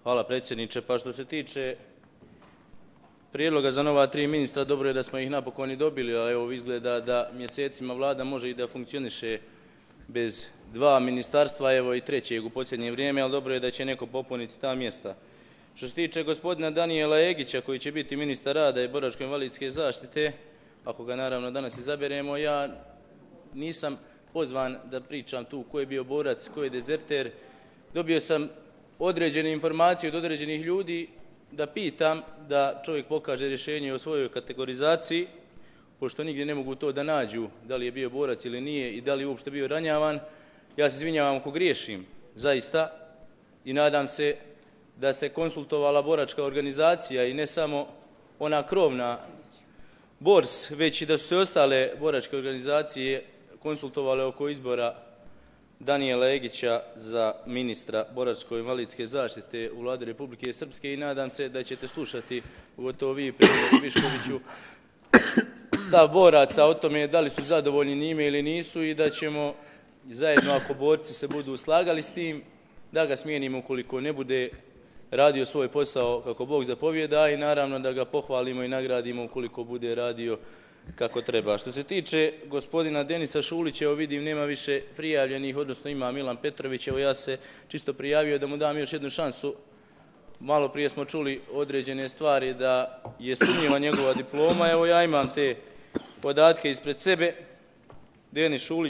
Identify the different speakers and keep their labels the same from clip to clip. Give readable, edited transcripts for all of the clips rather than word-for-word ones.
Speaker 1: Hvala predsjedniče. Pa što se tiče prijedloga za nova 3 ministra, dobro je da smo ih napokon i dobili, a evo izgleda da mjesecima vlada može i da funkcioniše bez 2 ministarstva, evo i 3. u posljednje vrijeme, ali dobro je da će neko popuniti ta mjesta. Što se tiče gospodina Danijela Egića, koji će biti ministar rada i boračko-invalidske zaštite, ako ga naravno danas izaberemo, ja nisam pozvan da pričam tu ko je bio borac, ko je dezerter. Dobio sam određene informacije od određenih ljudi da pitam da čovjek pokaže rješenje o svojoj kategorizaciji, pošto nigdje ne mogu to da nađu, da li je bio borac ili nije i da li je uopšte bio ranjavan. Ja se izvinjavam ako griješim, zaista, i nadam se da se konsultovala boračka organizacija i ne samo ona krovna BORS, već i da su se ostale boračke organizacije konsultovale oko izbora Danijela Egića za ministra boračko-invalidske zaštite u Vladi Republike Srpske i nadam se da ćete slušati, pogotovo vi, premijeru Viškoviću, stav boraca o tome da li su zadovoljni njime ili nisu i da ćemo zajedno, ako borci se budu slagali s tim, da ga smijenimo ukoliko ne bude radio svoj posao kako Bog zapovijeda i naravno da ga pohvalimo i nagradimo ukoliko bude radio kako treba. Što se tiče gospodina Denisa Šulića, evo vidim nema više prijavljenih, odnosno ima Milan Petrović, evo ja se čisto prijavio da mu dam još jednu šansu. Malo prije smo čuli određene stvari da je sumnjiva njegova diploma, evo ja imam te podatke ispred sebe. Denis Šulić,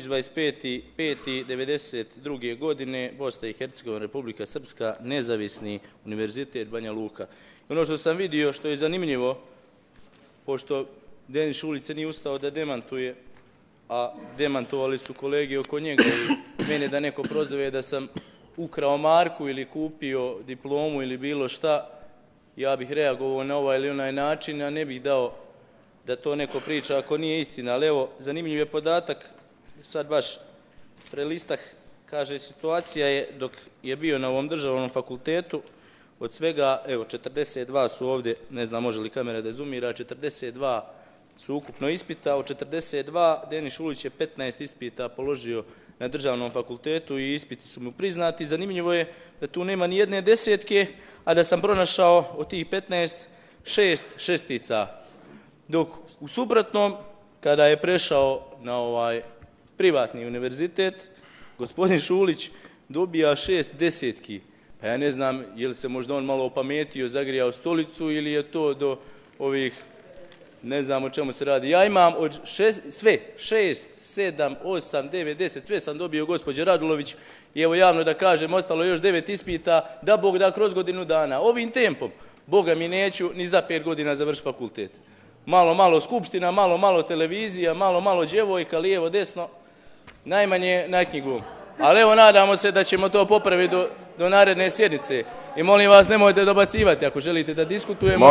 Speaker 1: 25.5.1992. godine, Bosna i Hercegovina, Republika Srpska, Nezavisni univerzitet Banja Luka. Ono što sam vidio, što je zanimljivo, pošto Denis Šulić se nije ustao da demantuje, a demantovali su kolege oko njega i mene da neko prozove da sam ukrao marku ili kupio diplomu ili bilo šta, ja bih reagovao na ovaj ili onaj način, a ne bih dao da to neko priča ako nije istina. Ali evo, zanimljiv je podatak, sad baš prelistah, kaže situacija je dok je bio na ovom državnom fakultetu, od svega, evo 42 su ovdje, ne znam može li kamera da zoomira, 42 su ukupno ispita, od 42 Denis Šulić je 15 ispita položio na državnom fakultetu i ispiti su mu priznati. Zanimljivo je da tu nema ni jedne desetke, a da sam pronašao od tih 15 6 šestica. Dok u suprotnom, kada je prešao na ovaj privatni univerzitet, gospodin Šulić dobija 6 desetki. Pa ja ne znam je li se možda on malo opametio, zagrijao stolicu ili je to do ovih, ne znam o čemu se radi. Ja imam od sve, 6, 7, 8, 9, 10, sve sam dobio gospođe Radulović i evo javno da kažem, ostalo još 9 ispita, da Bog da kroz godinu dana. Ovim tempom, Boga mi neću ni za 5 godina završiti fakultet. Malo skupština, malo televizija, malo djevojka, lijevo, desno, najmanje na knjigu. Ali evo nadamo se da ćemo to popraviti do naredne sjednice. I molim vas, nemojte dobacivati ako želite da diskutujemo.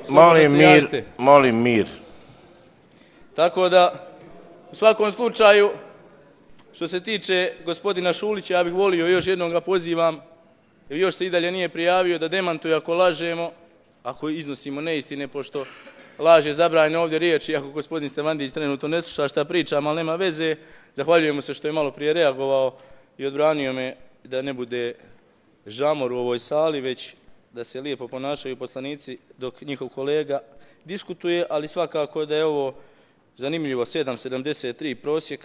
Speaker 2: Molim mir.
Speaker 1: Tako da, u svakom slučaju, što se tiče gospodina Šulića, ja bih volio, još jednom ga pozivam, jer još se i dalje nije prijavio da demantuje ako lažemo, ako iznosimo neistine, pošto laž je zabranjena ovdje riječ, iako gospodin Stevandić trenutno ne sluša šta pričam, ali nema veze. Zahvaljujemo se što je malo prije reagovao i odbranio me da ne bude žamor u ovoj sali, već da se lijepo ponašaju poslanici dok njihov kolega diskutuje, ali svakako da je ovo zanimljivo, 7,73 prosjek.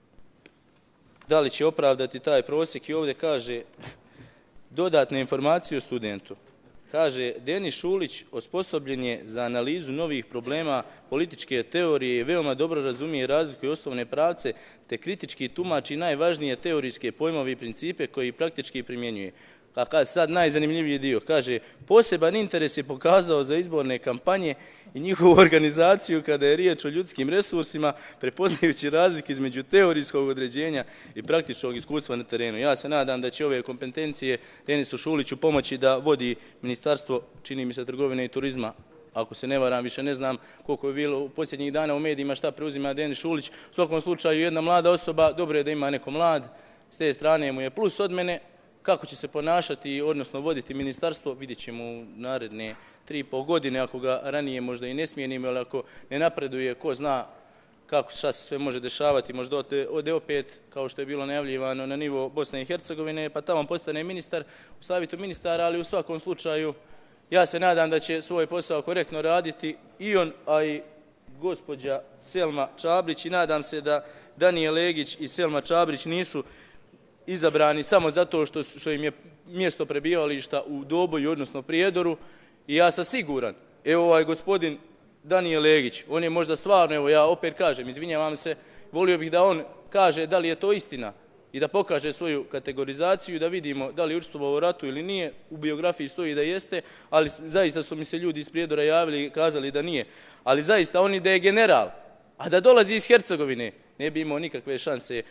Speaker 1: Da li će opravdati taj prosjek? I ovdje kaže dodatne informacije o studentu. Kaže, Denis Šulić osposobljen je za analizu novih problema političke teorije i veoma dobro razumije razliku i osnovne pravce, te kritički tumači najvažnije teorijske pojmove i principe koji praktički primjenjuje. A sad najzanimljiviji dio, kaže, poseban interes je pokazao za izborne kampanje i njihovu organizaciju kada je riječ o ljudskim resursima, prepoznajući razlike između teorijskog određenja i praktičnog iskustva na terenu. Ja se nadam da će ove kompetencije Denisu Šuliću pomoći da vodi ministarstvo, čini mi se, trgovine i turizma. Ako se ne varam, više ne znam koliko je bilo u posljednjih dana u medijima šta preuzima Denis Šulić. U svakom slučaju jedna mlada osoba, dobro je da ima neko mlad, s te strane mu je plus od mene. Kako će se ponašati, odnosno voditi ministarstvo, vidjet ćemo u naredne 3,5 godine, ako ga ranije možda i ne smijenimo, ali ako ne napreduje, ko zna kako šta se sve može dešavati, možda ode opet, kao što je bilo najavljivano, na nivo Bosne i Hercegovine, pa tamo postane ministar u savjetu ministara, ali u svakom slučaju ja se nadam da će svoj posao korektno raditi i on, a i gospođa Selma Čabrić, i nadam se da Danijel Legić i Selma Čabrić nisu izabrani samo zato što im je mjesto prebivališta u Doboju, odnosno Prijedoru, i ja sam siguran, evo ovaj gospodin Danijel Legić, on je možda stvarno, evo ja opet kažem, izvinjavam se, volio bih da on kaže da li je to istina i da pokaže svoju kategorizaciju, da vidimo da li je učestvovao u ratu ili nije, u biografiji stoji da jeste, ali zaista su mi se ljudi iz Prijedora javili i kazali da nije. Ali zaista on i da je general, a da dolazi iz Hercegovine, ne bi imao nikakve šanse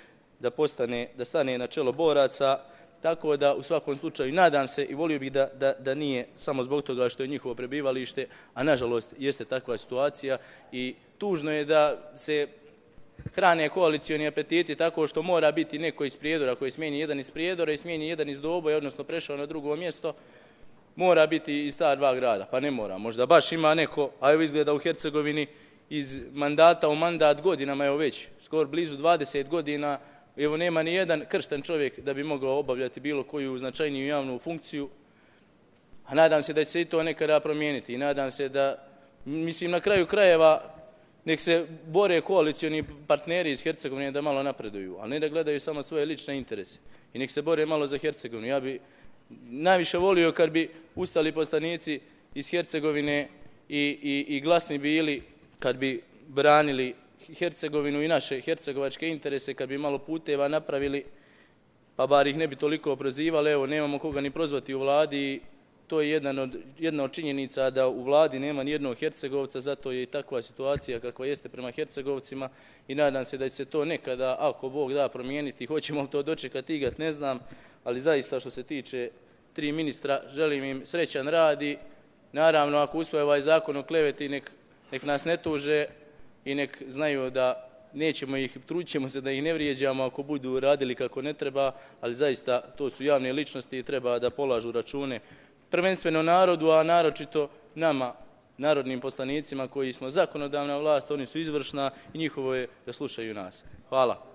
Speaker 1: da stane na čelo boraca, tako da u svakom slučaju nadam se i volio bih da nije samo zbog toga što je njihovo prebivalište, a nažalost jeste takva situacija i tužno je da se hrane koalicioni apetiti tako što mora biti neko iz Prijedora koji smijeni jedan iz Prijedora i smijeni jedan iz Doboja, odnosno prešao na drugo mjesto, mora biti iz ta dva grada. Pa ne mora, možda baš ima neko, a evo izgleda u Hercegovini iz mandata u mandat godinama, evo već skoro blizu 20 godina, evo nema ni jedan kršten čovjek da bi mogao obavljati bilo koju značajniju javnu funkciju, a nadam se da će se i to nekada promijeniti i nadam se da, mislim na kraju krajeva, nek se bore koalicioni partneri iz Hercegovine da malo napreduju, ali ne da gledaju samo svoje lične interese i nek se bore malo za Hercegovinu. Ja bi najviše volio kad bi ustali poslanici iz Hercegovine i glasni bili kad bi branili Hercegovinu i naše hercegovačke interese, kad bi malo puteva napravili, pa bar ih ne bi toliko prozivali. Evo, nemamo koga ni prozvati u vladi, to je jedna od činjenica da u vladi nema ni jednog Hercegovca, zato je i takva situacija kakva jeste prema Hercegovcima i nadam se da će se to nekada, ako Bog da, promijeniti. Hoćemo li to dočekati ikad, ne znam, ali zaista što se tiče 3 ministra, želim im srećan rad i naravno ako usvoje ovaj zakon o kleveti, nek nas ne tuže i nek znaju da nećemo ih, trudit ćemo se da ih ne vrijeđamo ako budu radili kako ne treba, ali zaista to su javne ličnosti i treba da polažu račune prvenstveno narodu, a naročito nama, narodnim poslanicima koji smo zakonodavna vlast, oni su izvršna i njihovo je da slušaju nas. Hvala.